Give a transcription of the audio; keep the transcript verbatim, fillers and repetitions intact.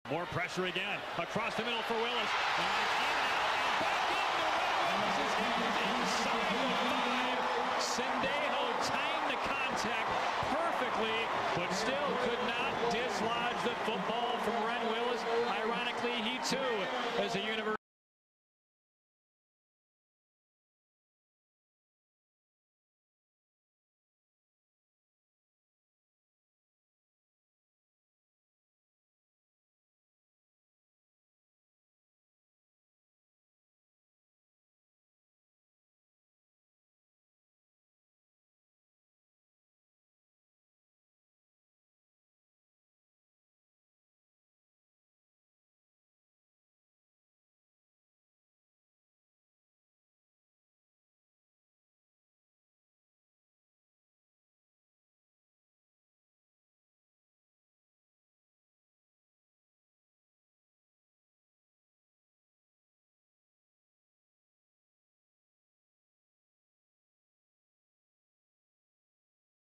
More pressure again. Across the middle for Willis. And it's in and out and back into Reyn Willis's hands inside the five. Sendejo timed the contact perfectly, but still could not dislodge the football from Reyn Willis.